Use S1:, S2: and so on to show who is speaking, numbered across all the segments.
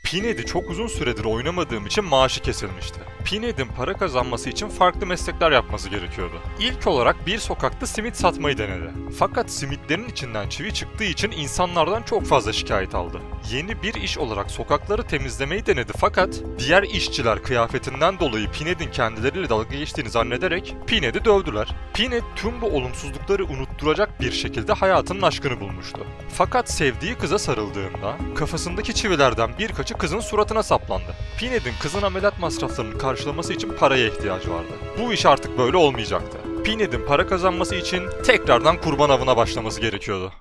S1: Pinhead'i çok uzun süredir oynamadığım için maaşı kesilmişti. Pinhead'in para kazanması için farklı meslekler yapması gerekiyordu. İlk olarak bir sokakta simit satmayı denedi. Fakat simitlerin içinden çivi çıktığı için insanlardan çok fazla şikayet aldı. Yeni bir iş olarak sokakları temizlemeyi denedi fakat diğer işçiler kıyafetinden dolayı Pinhead'in kendileriyle dalga geçtiğini zannederek Pinhead'i dövdüler. Pinhead tüm bu olumsuzlukları unutturacak bir şekilde hayatının aşkını bulmuştu. Fakat sevdiği kıza sarıldığında kafasındaki çivilerden birkaçı kızın suratına saplandı. Pinhead'in kızın ameliyat masraflarını karşılaması için paraya ihtiyacı vardı. Bu iş artık böyle olmayacaktı. Pinhead'in para kazanması için tekrardan kurban avına başlaması gerekiyordu.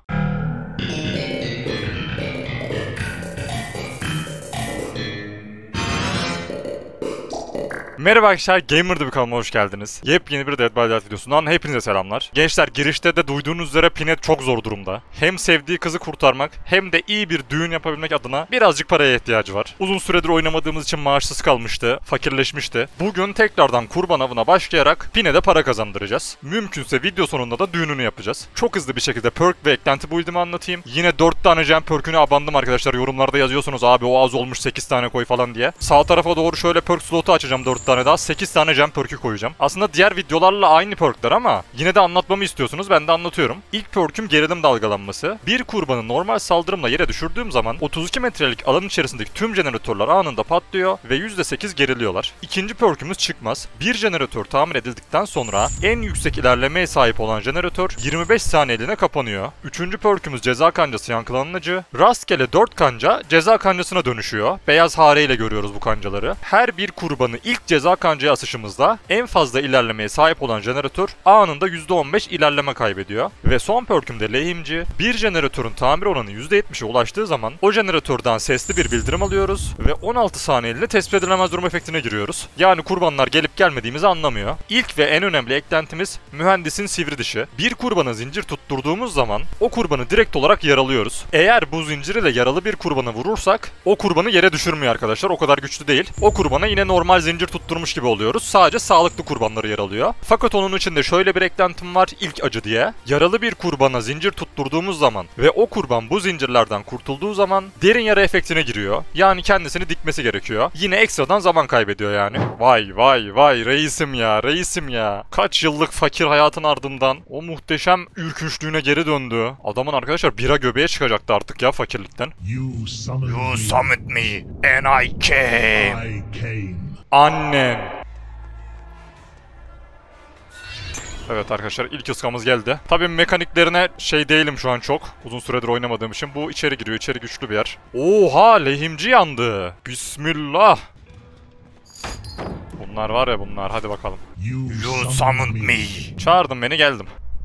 S1: Merhaba arkadaşlar, Gamer'da bir kanalıma hoş geldiniz. Yepyeni bir Dead by Daylight videosundan hepinize selamlar. Gençler, girişte de duyduğunuz üzere Pinhead çok zor durumda. Hem sevdiği kızı kurtarmak hem de iyi bir düğün yapabilmek adına birazcık paraya ihtiyacı var. Uzun süredir oynamadığımız için maaşsız kalmıştı, fakirleşmişti. Bugün tekrardan kurban avına başlayarak Pinhead'e para kazandıracağız. Mümkünse video sonunda da düğününü yapacağız. Çok hızlı bir şekilde perk ve eklenti build'imi anlatayım. Yine 4 tane gem perk'ünü abandım arkadaşlar. Yorumlarda yazıyorsunuz abi o az olmuş 8 tane koy falan diye. Sağ tarafa doğru şöyle perk slotu açacağım 4 tane daha. 8 tane gem perk'ü koyacağım. Aslında diğer videolarla aynı perk'ler ama yine de anlatmamı istiyorsunuz. Ben de anlatıyorum. İlk perk'üm gerilim dalgalanması. Bir kurbanı normal saldırımla yere düşürdüğüm zaman 32 metrelik alan içerisindeki tüm jeneratörler anında patlıyor ve %8 geriliyorlar. İkinci perk'ümüz çıkmaz. Bir jeneratör tamir edildikten sonra en yüksek ilerlemeye sahip olan jeneratör 25 saniyeliğine kapanıyor. Üçüncü perk'ümüz ceza kancası yankılanıcı. Rastgele 4 kanca ceza kancasına dönüşüyor. Beyaz hare ile görüyoruz bu kancaları. Her bir kurbanı ilk ceza kancaya asışımızda en fazla ilerlemeye sahip olan jeneratör anında %15 ilerleme kaybediyor. Ve son perk'ümde lehimci. Bir jeneratörün tamir oranı %70'e ulaştığı zaman o jeneratörden sesli bir bildirim alıyoruz ve 16 saniyeliğine tespit edilemez durum efektine giriyoruz. Yani kurbanlar gelip gelmediğimizi anlamıyor. İlk ve en önemli eklentimiz mühendisin sivri dişi. Bir kurbana zincir tutturduğumuz zaman o kurbanı direkt olarak yaralıyoruz. Eğer bu zincir ile yaralı bir kurbanı vurursak o kurbanı yere düşürmüyor arkadaşlar. O kadar güçlü değil. O kurbana yine normal zincir tutturmuş gibi oluyoruz. Sadece sağlıklı kurbanları yaralıyor. Fakat onun içinde şöyle bir eklentim var, ilk acı diye. Yaralı bir kurbana zincir tutturduğumuz zaman ve o kurban bu zincirlerden kurtulduğu zaman derin yara efektine giriyor. Yani kendisini dikmesi gerekiyor. Yine ekstradan zaman kaybediyor yani. Vay vay vay reisim ya, reisim ya. Kaç yıllık fakir hayatın ardından o muhteşem ürkünçlüğüne geri döndü. Adamın arkadaşlar bira göbeğe çıkacaktı artık ya fakirlikten. You summoned me and I came. Annen. Evet arkadaşlar, ilk ıskamız geldi. Tabii mekaniklerine şey değilim şu an çok. Uzun süredir oynamadığım için bu içeri giriyor. İçeri güçlü bir yer. Oha, lehimci yandı. Bismillah. Bunlar var ya bunlar. Hadi bakalım. You summoned me. Çağırdın beni, geldim.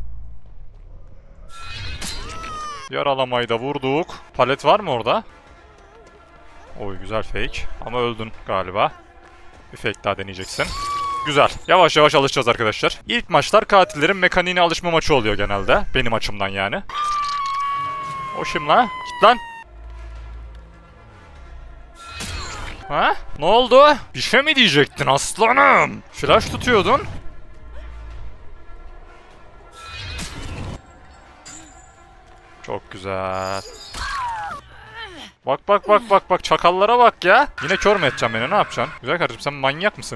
S1: Yaralamayı da vurduk. Palet var mı orada? Oy güzel fake. Ama öldün galiba. Bir fake daha deneyeceksin. Güzel. Yavaş yavaş alışacağız arkadaşlar. İlk maçlar katillerin mekaniğine alışma maçı oluyor genelde. Benim açımdan yani. O şimdi la. Git lan. Ha? Ne oldu? Bir şey mi diyecektin aslanım? Flash tutuyordun. Çok güzel. Bak bak bak bak bak, çakallara bak ya. Yine kör mü edeceğim beni, ne yapacaksın? Güzel kardeşim, sen manyak mısın?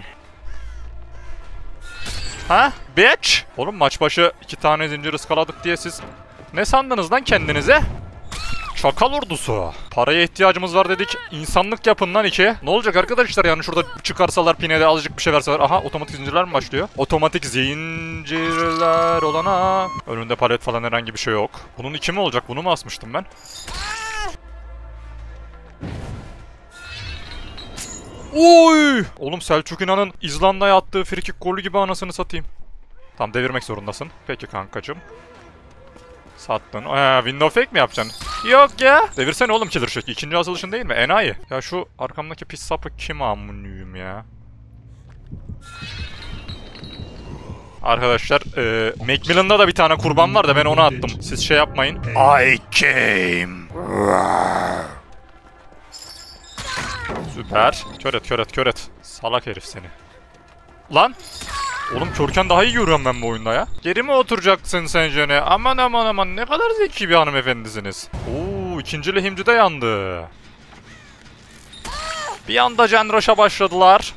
S1: Ha? Bitch! Oğlum maç başı 2 tane zincir ıskaladık diye siz ne sandınız lan kendinize? Çakal ordusu. Paraya ihtiyacımız var dedik. İnsanlık yapın lan 2. Ne olacak arkadaşlar yani şurada çıkarsalar Pinhead'e azıcık bir şey verseler. Aha, otomatik zincirler mi başlıyor? Otomatik zincirler olana. Önünde palet falan herhangi bir şey yok. Bunun 2 mi olacak? Bunu mu asmıştım ben? Oy! Oğlum Selçuk İnan'ın İzlanda'ya attığı frikik golü gibi anasını satayım. Tam devirmek zorundasın. Peki kankacım. Sattın. Window fake mi yapacaksın? Yok ya. Devirsene oğlum killer shot. İkinci asılışın değil mi? Enayi. Ya şu arkamdaki pis sapı kim amınıyım ya? Arkadaşlar Macmillan'da da bir tane kurban var da ben onu attım. Siz şey yapmayın. I came. Süper. Kör et, kör et, kör et. Salak herif seni. Lan! Oğlum körken daha iyi görüyorum ben bu oyunda ya. Geri mi oturacaksın sen Jene? Aman aman aman, ne kadar zeki bir hanımefendisiniz. Oo, ikinci lehimci de yandı. Bir anda Genrush'a başladılar.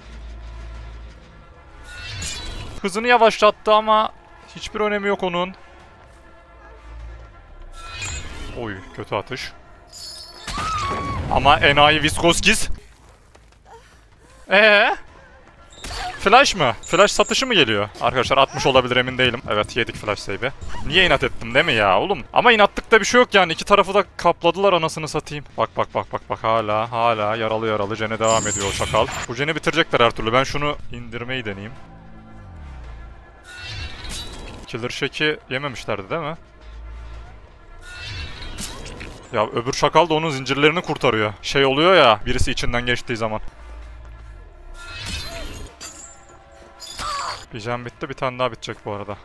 S1: Hızını yavaşlattı ama hiçbir önemi yok onun. Oy, kötü atış. Ama enayi Viskoskis. Flash mı? Flash satışı mı geliyor? Arkadaşlar 60 olabilir, emin değilim. Evet, yedik flash save'i. Niye inat ettim değil mi ya oğlum? Ama inatlıkta bir şey yok yani. İki tarafı da kapladılar, anasını satayım. Bak hala yaralı Jen'e devam ediyor o çakal. Bu Jen'i bitirecekler her türlü. Ben şunu indirmeyi deneyeyim. Killer Shack'i yememişlerdi değil mi? Ya öbür çakal da onun zincirlerini kurtarıyor. Şey oluyor ya, birisi içinden geçtiği zaman. Bir can bitti, bir tane daha bitecek bu arada.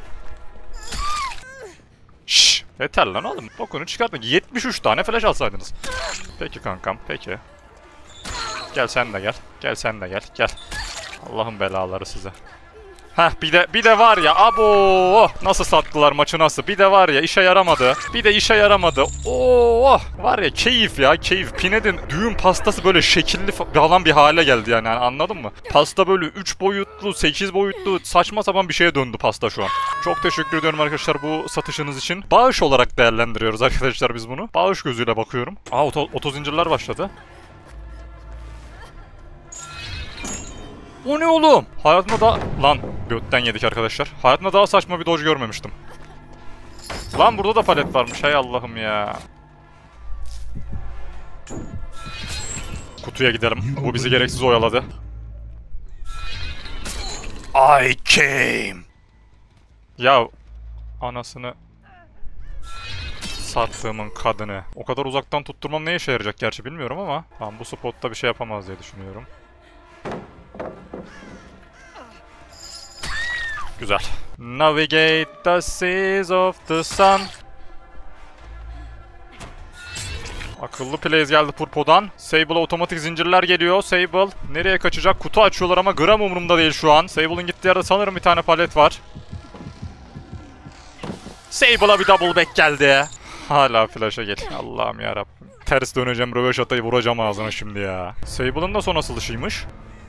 S1: Şşş, yeter lan oğlum. Bokunu çıkartın. 73 tane flash alsaydınız. Peki kankam, peki. Gel sen de gel. Gel sen de gel. Gel. Allah'ın belaları size. Heh, bir de var ya, abo, nasıl sattılar maçı, nasıl? Bir de var ya, işe yaramadı. Bir de işe yaramadı. Oo, var ya, keyif ya, keyif. Pined'in düğün pastası böyle şekilli falan bir hale geldi yani, anladın mı? Pasta böyle 3 boyutlu, 8 boyutlu, saçma sapan bir şeye döndü pasta şu an. Çok teşekkür ediyorum arkadaşlar bu satışınız için. Bağış olarak değerlendiriyoruz arkadaşlar biz bunu. Bağış gözüyle bakıyorum. Aa, oto zincirler başladı. O ne oğlum? Hayatımda daha... Lan götten yedik arkadaşlar. Hayatımda daha saçma bir dodge görmemiştim. Lan burada da palet varmış. Hay Allah'ım ya. Kutuya gidelim. Bu bizi gereksiz oyaladı. I came. Ya anasını sattığımın kadını. O kadar uzaktan tutturmam ne işe yarayacak gerçi bilmiyorum ama. Tamam, bu spotta bir şey yapamaz diye düşünüyorum. Güzel. Navigate the seas of the sun. Akıllı plays geldi Purpo'dan. Sable'a otomatik zincirler geliyor. Sable nereye kaçacak? Kutu açıyorlar ama gram umurumda değil şu an. Sable'ın gittiği yerde sanırım bir tane palet var. Sable'a bir double back geldi. Hala flash'a gel. Allah'ım yarabbim. Ters döneceğim, röveşatayı vuracağım ağzına şimdi ya. Sable'ın da son asılışıymış.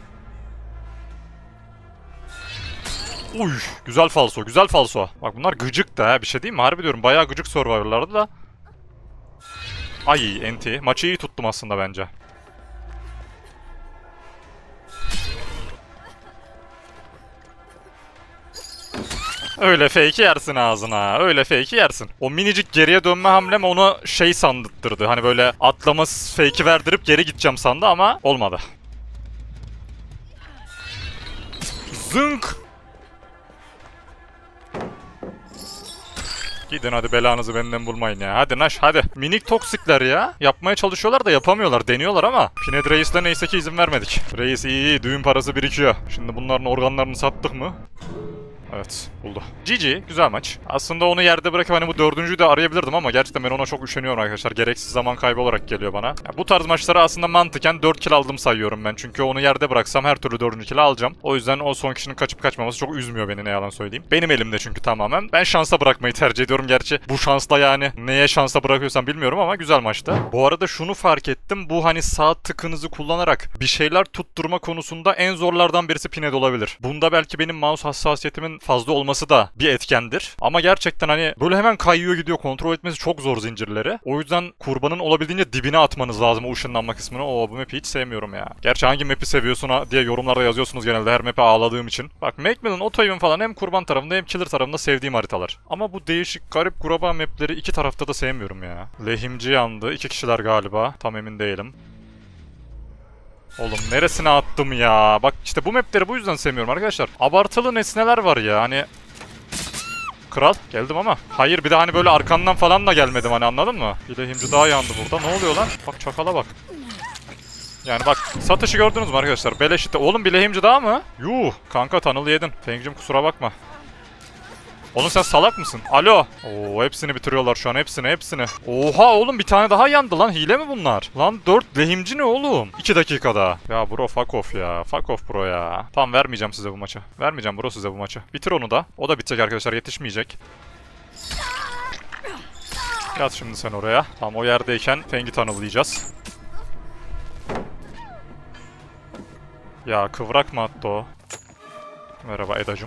S1: Uy, güzel falso, güzel falso. Bak bunlar gıcık da ha, bir şey değil mi? Harbi diyorum, bayağı gıcık Survivor'lardı da. Ay, NT. Maçı iyi tuttum aslında bence. Öyle fake'i yersin ağzına. Öyle fake'i yersin. O minicik geriye dönme hamlem onu şey sandırttırdı. Hani böyle atlama fake'i verdirip geri gideceğim sandı ama olmadı. Zınk! Gidin hadi, belanızı benden bulmayın ya. Hadi Naş, hadi. Minik toksikler ya. Yapmaya çalışıyorlar da yapamıyorlar. Deniyorlar ama. Pined Reis'le neyse ki izin vermedik. Reis iyi, düğün parası birikiyor. Şimdi bunların organlarını sattık mı? Evet, buldu. GG, güzel maç. Aslında onu yerde bırakıp hani bu dördüncüyü de arayabilirdim ama gerçekten ben ona çok üşeniyorum arkadaşlar. Gereksiz zaman kaybı olarak geliyor bana. Ya, bu tarz maçları aslında mantıken 4 kill aldım sayıyorum ben. Çünkü onu yerde bıraksam her türlü 4. kill alacağım. O yüzden o son kişinin kaçıp kaçmaması çok üzmüyor beni, ne yalan söyleyeyim. Benim elimde çünkü tamamen. Ben şansa bırakmayı tercih ediyorum. Gerçi bu şansla yani neye şansa bırakıyorsam bilmiyorum ama güzel maçtı. Bu arada şunu fark ettim. Bu hani sağ tıkınızı kullanarak bir şeyler tutturma konusunda en zorlardan birisi Pined olabilir. Bunda belki benim mouse hassasiyetimin fazla olması da bir etkendir. Ama gerçekten hani böyle hemen kayıyor gidiyor, kontrol etmesi çok zor zincirleri. O yüzden kurbanın olabildiğince dibine atmanız lazım o ışınlanma kısmını. Bu map'i hiç sevmiyorum ya. Gerçi hangi map'i seviyorsun diye yorumlarda yazıyorsunuz genelde her map'e ağladığım için. Bak Macmillan, Otoyun falan hem kurban tarafında hem killer tarafında sevdiğim haritalar. Ama bu değişik garip kuraba map'leri iki tarafta da sevmiyorum ya. Lehimci yandı. 2 kişiler galiba. Tam emin değilim. Oğlum neresine attım ya? Bak işte bu mapleri bu yüzden sevmiyorum arkadaşlar. Abartılı nesneler var ya hani. Kral geldim ama. Hayır, bir de hani böyle arkandan falan da gelmedim hani, anladın mı? Bir lehimci daha yandı burada. Ne oluyor lan? Bak çakala bak. Yani bak, satışı gördünüz mü arkadaşlar? Beleş işte. Oğlum bir lehimci daha mı? Yuh kanka, tanıl yedin. Fengcim kusura bakma. Oğlum sen salak mısın? Alo. Oo, hepsini bitiriyorlar şu an, hepsini. Oha oğlum, bir tane daha yandı lan. Hile mi bunlar? Lan 4 lehimci ne oğlum? 2 dakikada. Ya bro fuck off ya. Fuck off bro ya. Tamam, vermeyeceğim size bu maçı. Vermeyeceğim bro size bu maçı. Bitir onu da. O da bitecek arkadaşlar, yetişmeyecek. Yat şimdi sen oraya. Tamam, o yerdeyken Feng'i tanılayacağız. Ya kıvrak mı attı o? Merhaba Eda'cım.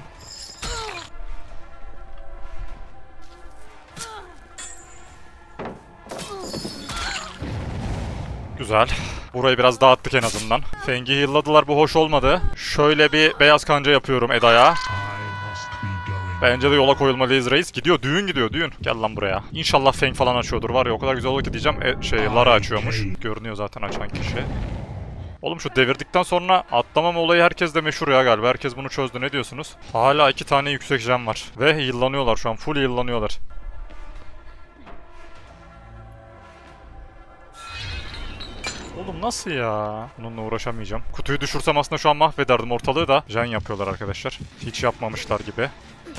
S1: Güzel. Burayı biraz dağıttık en azından. Feng'i heal'ladılar, bu hoş olmadı. Şöyle bir beyaz kanca yapıyorum Eda'ya. Bence de yola koyulmalıyız reis. Gidiyor, düğün gidiyor, düğün. Gel lan buraya. İnşallah Feng falan açıyordur. Var ya o kadar güzel olur ki diyeceğim. Lara açıyormuş. Görünüyor zaten açan kişi. Oğlum şu devirdikten sonra atlamam olayı herkes de meşhur ya galiba. Herkes bunu çözdü. Ne diyorsunuz? Hala 2 tane yüksek jam var. Ve heal'lanıyorlar şu an. Full heal'lanıyorlar. Oğlum nasıl ya? Bununla uğraşamayacağım. Kutuyu düşürsem aslında şu an mahvederdim ortalığı da. Jen yapıyorlar arkadaşlar. Hiç yapmamışlar gibi.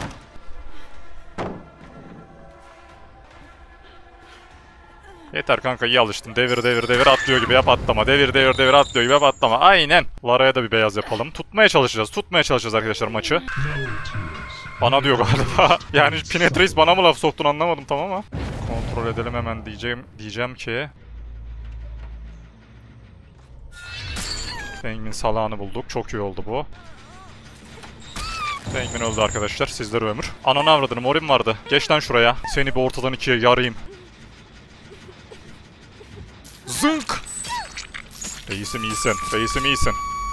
S1: Yeter kanka, iyi alıştın. Devir devir devir atlıyor gibi yap, atlama. Devir devir devir atlıyor gibi yap, atlama. Aynen. Lara'ya da bir beyaz yapalım. Tutmaya çalışacağız. Tutmaya çalışacağız arkadaşlar maçı. Bana diyor galiba. Yani Pinet Reis bana mı laf soktun anlamadım tam ama. Kontrol edelim hemen diyeceğim ki. Feng'in salağını bulduk. Çok iyi oldu bu. Feng'in öldü arkadaşlar. Sizlere ömür. Ananı avradını, morim vardı. Geç lan şuraya. Seni bir ortadan ikiye yarayım. Zınk! Reisim iyisin. Reisim iyisin.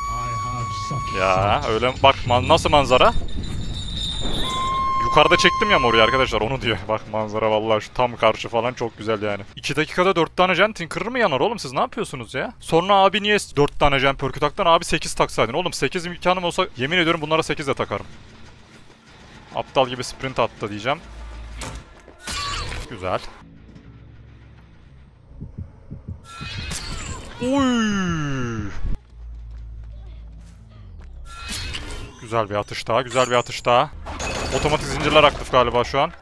S1: Ya öyle bak nasıl manzara? Yukarıda çektim ya moruyu arkadaşlar, onu diyor. Bak manzara vallahi şu tam karşı falan çok güzel yani. 2 dakikada 4 tane gen Tinker'ır mı yanar oğlum, siz ne yapıyorsunuz ya? Sonra abi niye 4 tane gen perkü taktın, abi 8 taksaydın. Oğlum 8 imkanım olsa yemin ediyorum bunlara 8 de takarım. Aptal gibi sprint attı diyeceğim. Güzel. Uy. Güzel bir atış daha, güzel bir atış daha. Otomatik zincirler aktif galiba şu an.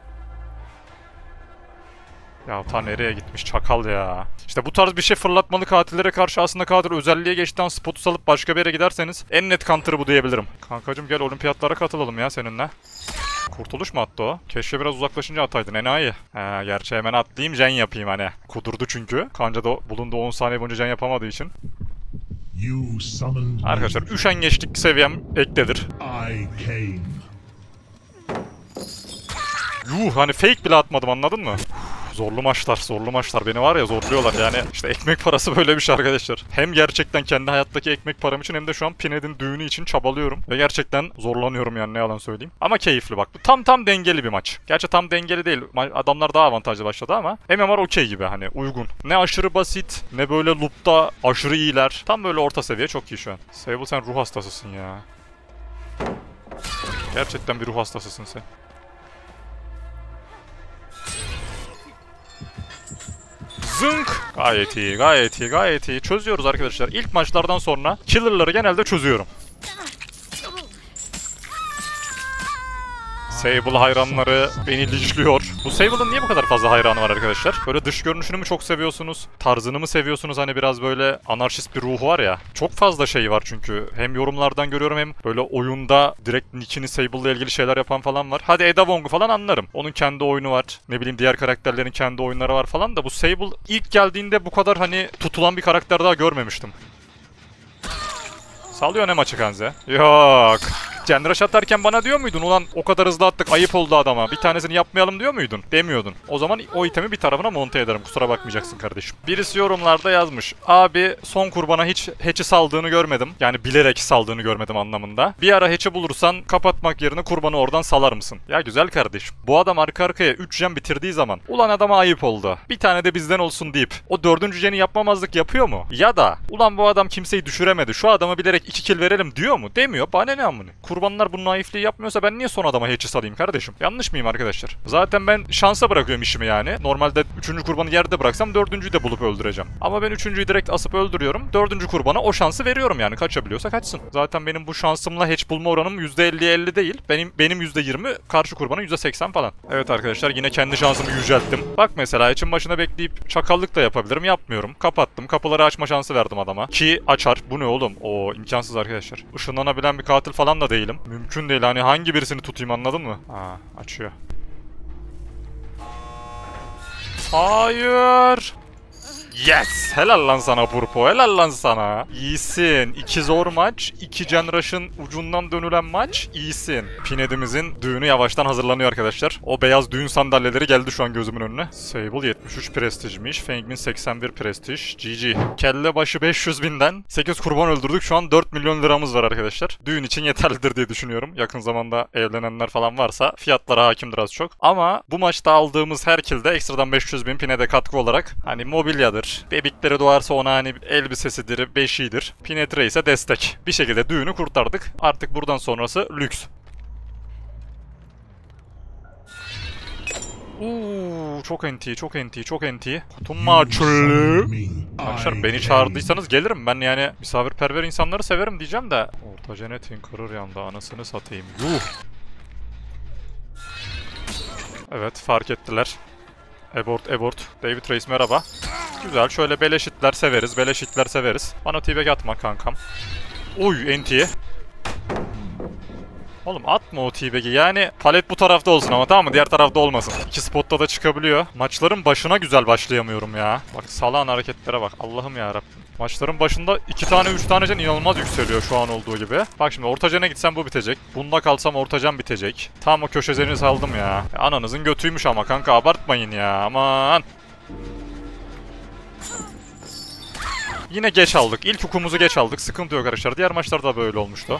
S1: Ya ta nereye gitmiş çakal ya. İşte bu tarz bir şey fırlatmalı katillere karşı aslında katil özelliğe geçten spotu salıp başka bir yere giderseniz en net counter'ı bu diyebilirim. Kankacım gel olimpiyatlara katılalım ya seninle. Kurtuluş mu attı o? Keşke biraz uzaklaşınca ataydın enayi. Gerçi hemen atlayayım jen yapayım hani. Kudurdu çünkü. Kanca da bulundu 10 saniye boyunca jen yapamadığı için. Arkadaşlar üşengeçlik seviyem ektedir. Yuh hani fake bile atmadım, anladın mı? Zorlu maçlar, zorlu maçlar. Beni var ya zorluyorlar yani. İşte ekmek parası böyle bir şey arkadaşlar. Hem gerçekten kendi hayattaki ekmek param için hem de şu an Pined'in düğünü için çabalıyorum. Ve gerçekten zorlanıyorum yani, ne yalan söyleyeyim. Ama keyifli bak. Bu tam dengeli bir maç. Gerçi tam dengeli değil. Adamlar daha avantajlı başladı ama MMR okey gibi hani, uygun. Ne aşırı basit, ne böyle loop'ta aşırı iyiler. Tam böyle orta seviye, çok iyi şu an. Sable sen ruh hastasısın ya. Gerçekten bir ruh hastasısın sen. Zınk! Gayet iyi, gayet iyi, gayet iyi. Çözüyoruz arkadaşlar. İlk maçlardan sonra killer'ları genelde çözüyorum. Sable hayranları beni linçliyor. Bu Sable'ın niye bu kadar fazla hayranı var arkadaşlar? Böyle dış görünüşünü mü çok seviyorsunuz? Tarzını mı seviyorsunuz? Hani biraz böyle anarşist bir ruhu var ya. Çok fazla şey var çünkü. Hem yorumlardan görüyorum hem böyle oyunda direkt nickini Sable'la ilgili şeyler yapan falan var. Hadi Ada Wong'u falan anlarım. Onun kendi oyunu var. Ne bileyim diğer karakterlerin kendi oyunları var falan da bu Sable ilk geldiğinde bu kadar hani tutulan bir karakter daha görmemiştim. Sallıyor ne maçı Kanze? Yok. Genrush atarken bana diyor muydun ulan o kadar hızlı attık ayıp oldu adama, bir tanesini yapmayalım diyor muydun? Demiyordun. O zaman o itemi bir tarafına monte ederim, kusura bakmayacaksın kardeşim. Birisi yorumlarda yazmış. Abi son kurbana hiç hatch'i saldığını görmedim. Yani bilerek saldığını görmedim anlamında. Bir ara hatch'i bulursan kapatmak yerine kurbanı oradan salar mısın? Ya güzel kardeşim. Bu adam arka arkaya 3 gen bitirdiği zaman ulan adama ayıp oldu, bir tane de bizden olsun deyip o 4. jeni yapmamazlık yapıyor mu? Ya da ulan bu adam kimseyi düşüremedi, şu adama bilerek 2 kill verelim diyor mu? Demiyor. Bana ne amına? Kurbanlar bunun naifliği yapmıyorsa ben niye son adama hatch'i salayım kardeşim? Yanlış mıyım arkadaşlar? Zaten ben şansa bırakıyorum işimi yani. Normalde 3. kurbanı yerde bıraksam 4.'yü de bulup öldüreceğim. Ama ben 3.'yü direkt asıp öldürüyorum. 4. kurbana o şansı veriyorum yani. Kaçabiliyorsa kaçsın. Zaten benim bu şansımla hatch bulma oranım %50'ye 50 değil. Benim %20, karşı kurbanın %80 falan. Evet arkadaşlar yine kendi şansımı yücelttim. Bak mesela hatch'in başına bekleyip çakallık da yapabilirim. Yapmıyorum. Kapattım. Kapıları açma şansı verdim adama. Ki açar. Bu ne oğlum? O imkansız arkadaşlar. Işınlanabilen bir katil falan da değilim. Mümkün değil hani, hangi birisini tutayım anladın mı? Açıyor. Hayır. Yes! Helal lan sana Purpo, helal lan sana. İyisin. 2 zor maç, 2 Genrush'ın ucundan dönülen maç. İyisin. Pinhead'imizin düğünü yavaştan hazırlanıyor arkadaşlar. O beyaz düğün sandalyeleri geldi şu an gözümün önüne. Sable 73 prestijmiş. Fengmin 81 prestij. GG. Kelle başı 500 binden 8 kurban öldürdük. Şu an 4 milyon liramız var arkadaşlar. Düğün için yeterlidir diye düşünüyorum. Yakın zamanda evlenenler falan varsa fiyatlara hakimdir az çok. Ama bu maçta aldığımız her kill'de ekstradan 500 bin Pinhead'e katkı olarak hani mobilyadır, bebekleri doğarsa ona hani elbisesidir, beşiğidir. Pinhead Reis'e destek. Bir şekilde düğünü kurtardık. Artık buradan sonrası lüks. Çok NT, çok NT, çok NT. Kutum maçlı. Arkadaşlar beni çağırdıysanız gelirim. Ben yani misafirperver insanları severim diyeceğim de. Orta Jenetin kırır yanda anasını satayım. Yuh. Evet fark ettiler. Abort. David Reis merhaba. Güzel şöyle beleşitler severiz. Beleşitler severiz. Bana t-bag atma kankam. Oy NT. Oğlum atma o t-bag'i yani palet bu tarafta olsun ama tamam mı? Diğer tarafta olmasın. 2 spotta da çıkabiliyor. Maçların başına güzel başlayamıyorum ya. Bak salağın hareketlere bak. Allah'ım yarabbim. Maçların başında 2 tane 3 tane can inanılmaz yükseliyor şu an olduğu gibi. Bak şimdi orta cana gitsem bu bitecek. Bunda kalsam orta can bitecek. Tam o köşezeni saldım ya. Ananızın götüymüş ama kanka abartmayın ya aman. Yine geç aldık. İlk hukumuzu geç aldık. Sıkıntı yok arkadaşlar. Diğer maçlarda böyle olmuştu.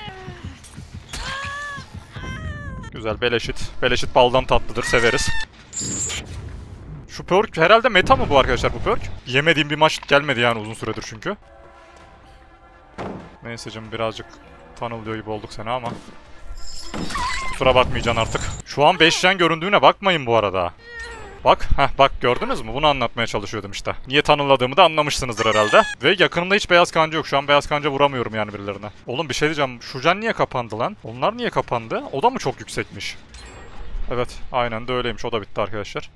S1: Güzel beleşit. Beleşit baldan tatlıdır. Severiz. Şu perk herhalde meta mı bu arkadaşlar bu perk? Yemediğim bir maç gelmedi yani uzun süredir çünkü. Neyse canım birazcık tanılıyor gibi olduk sana ama. Kusura bakmayacaksın artık. Şu an 5 gen göründüğüne bakmayın bu arada. Bak, bak gördünüz mü? Bunu anlatmaya çalışıyordum işte. Niye tanıladığımı da anlamışsınızdır herhalde. Ve yakınımda hiç beyaz kanca yok. Şu an beyaz kanca vuramıyorum yani birilerine. Oğlum bir şey diyeceğim. Şu gen niye kapandı lan? Onlar niye kapandı? O da mı çok yüksekmiş? Evet, aynen de öyleymiş. O da bitti arkadaşlar.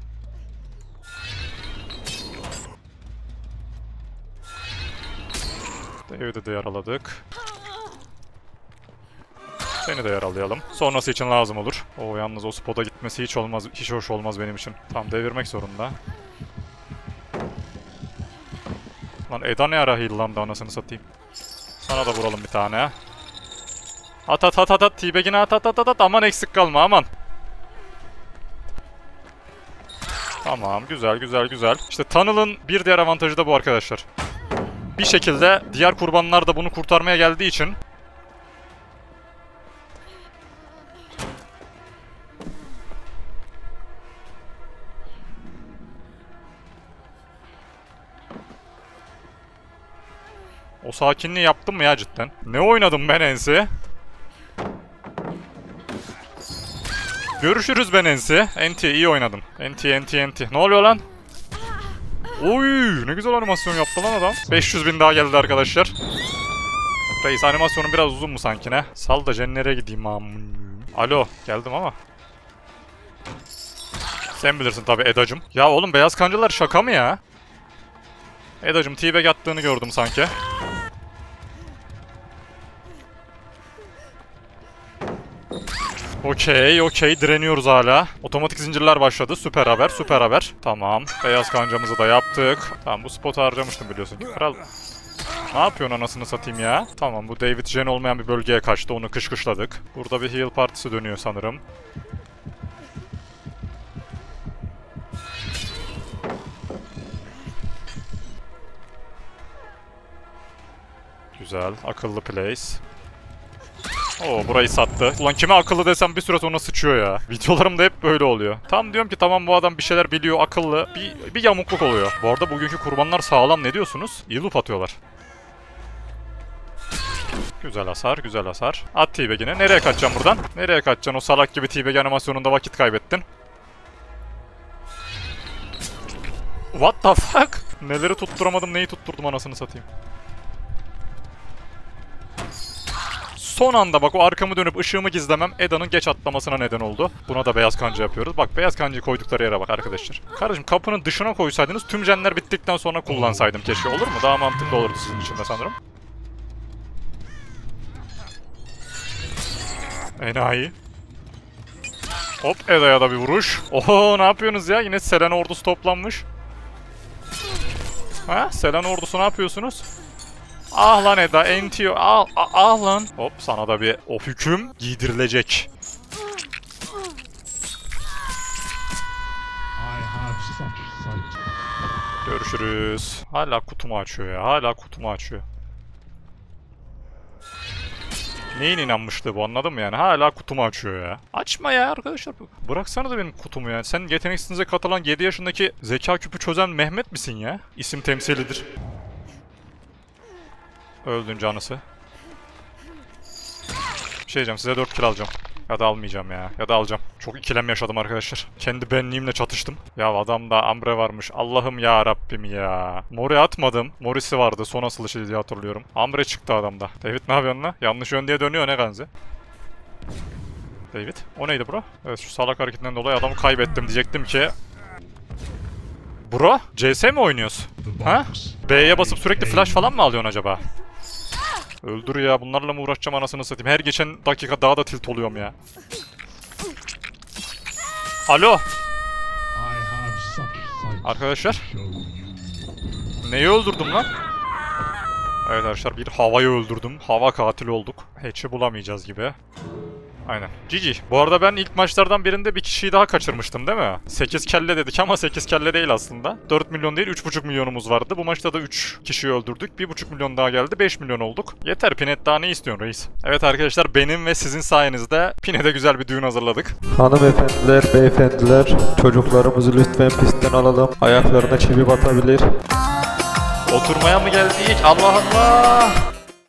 S1: David'i de yaraladık. Seni de yaralayalım. Sonrası için lazım olur. O yalnız o spota gitmesi hiç olmaz, hiç hoş olmaz benim için. Tam devirmek zorunda. Lan Eda ne ara heal'landı anasını satayım. Sana da vuralım bir tane. At. T-bag'ine at. Aman eksik kalma aman. Tamam güzel. İşte Tunnel'ın bir diğer avantajı da bu arkadaşlar. Bir şekilde diğer kurbanlar da bunu kurtarmaya geldiği için o sakinliği yaptım mı ya cidden? Ne oynadım ben Ensi? Görüşürüz ben Ensi. NT iyi oynadın. NT. Ne oluyor lan? Oy ne güzel animasyon yaptı lan adam. 500 bin daha geldi arkadaşlar. Reis animasyonun biraz uzun mu sanki ne? Sal da nereye gideyim amun. Alo geldim ama. Sen bilirsin tabi Eda'cım. Ya oğlum beyaz kancalar şaka mı ya? Eda'cım t-bag attığını gördüm sanki. Okey direniyoruz hala. Otomatik zincirler başladı. Süper haber. Tamam. Beyaz kancamızı da yaptık. Tamam bu spotu harcamıştım biliyorsun ki. Kral. Ne yapıyorsun anasını satayım ya? Tamam bu David Jen olmayan bir bölgeye kaçtı. Onu kışkışladık. Burada bir heal partisi dönüyor sanırım. Güzel. Akıllı place. Oo burayı sattı. Ulan kime akıllı desem bir süre sonra sıçıyor ya. Videolarımda hep böyle oluyor. Tam diyorum ki tamam bu adam bir şeyler biliyor akıllı. Bir yamukluk oluyor. Bu arada bugünkü kurbanlar sağlam ne diyorsunuz? İyi loop atıyorlar. Güzel hasar. At t-bag'ini. Nereye kaçacaksın buradan? Nereye kaçacaksın? O salak gibi t-bag animasyonunda vakit kaybettin. What the fuck? Neleri tutturamadım neyi tutturdum anasını satayım. Son anda bak o arkamı dönüp ışığımı gizlemem Eda'nın geç atlamasına neden oldu. Buna da beyaz kanca yapıyoruz. Bak beyaz kancayı koydukları yere bak arkadaşlar. Kardeşim kapının dışına koysaydınız tüm jenler bittikten sonra kullansaydım keşke olur mu? Daha mantıklı olurdu sizin için de sanırım. Enayi. Hop Eda'ya da bir vuruş. Oho ne yapıyorsunuz ya? Yine Selena ordusu toplanmış. Ha? Selen ordusu ne yapıyorsunuz? Ah lan Eda, entiyor. Ah lan. Hop, sana da bir o hüküm giydirilecek. Görüşürüz. Hala kutumu açıyor ya. Hala kutumu açıyor. Neyin inanmışlığı bu, anladın mı yani? Hala kutumu açıyor ya. Açma ya arkadaşlar. Bıraksana da benim kutumu ya. Sen yeteneksizliğe katılan 7 yaşındaki zeka küpü çözen Mehmet misin ya? İsim temsilidir. Öldün canısı. Bir şey diyeceğim, size 4 kill alacağım. Ya da almayacağım ya. Ya da alacağım. Çok ikilem yaşadım arkadaşlar. Kendi benliğimle çatıştım. Ya adamda Ambre varmış. Allah'ım ya Rabbim ya. Mori atmadım. Morisi vardı. Son asılışı diye hatırlıyorum. Ambre çıktı adamda. David ne yapıyorsun lan? Yanlış yön diye dönüyor ne Ganzi? David. O neydi bro? Evet, şu salak hareketinden dolayı adamı kaybettim diyecektim ki. Bro, CS mi oynuyoruz? Ha? B'ye basıp sürekli flash falan mı alıyorsun acaba? Öldür ya, bunlarla mı uğraşacağım anasını satayım. Her geçen dakika daha da tilt oluyorum ya. Alo. Arkadaşlar. Neyi öldürdüm lan? Evet arkadaşlar, bir havayı öldürdüm. Hava katili olduk. Hatch'i bulamayacağız gibi. Aynen. GG. Bu arada ben ilk maçlardan birinde bir kişiyi daha kaçırmıştım değil mi? 8 kelle dedik ama 8 kelle değil aslında. 4 milyon değil 3,5 milyonumuz vardı. Bu maçta da 3 kişiyi öldürdük. 1,5 milyon daha geldi. 5 milyon olduk. Yeter Pinet, daha ne istiyorsun reis? Evet arkadaşlar, benim ve sizin sayenizde Pinet'e güzel bir düğün hazırladık.
S2: Hanımefendiler, beyefendiler, çocuklarımızı lütfen pistten alalım. Ayaklarına çivi batabilir.
S1: Oturmaya mı geldik? Allah Allah!